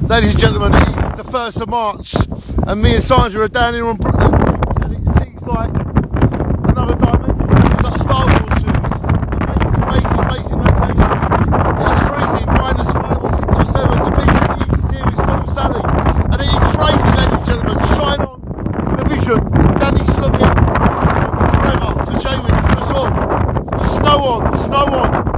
Ladies and gentlemen, it's the 1st of March and me and Sandra are down here on Brooklyn Beach and it seems like another dimension. It seems like a Star Wars film. It's an amazing location. It's freezing, -5 or 6 or 7. The beach that you used to see is Storm Sally. And it is crazy, ladies and gentlemen. Shine on the vision. Danny Slugger forever for Jaywick, for us all. Snow on, snow on.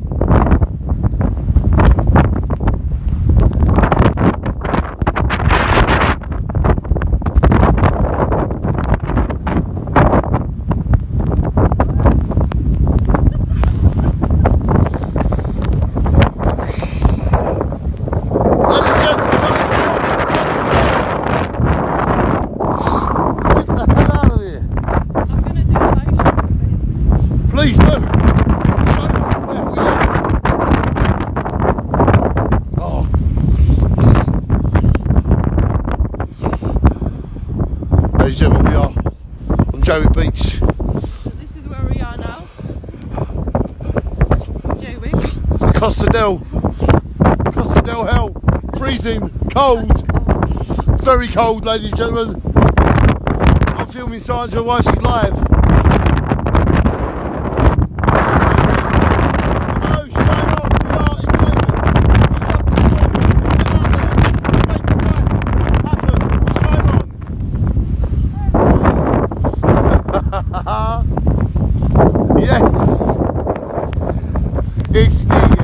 Please do. Oh. Ladies and gentlemen, we are on Jaywick Beach. So this is where we are now. Jaywick. The Costa del Hell. Freezing, cold. It's very cold, ladies and gentlemen. I'm filming Sandra while she's live. Yes! It's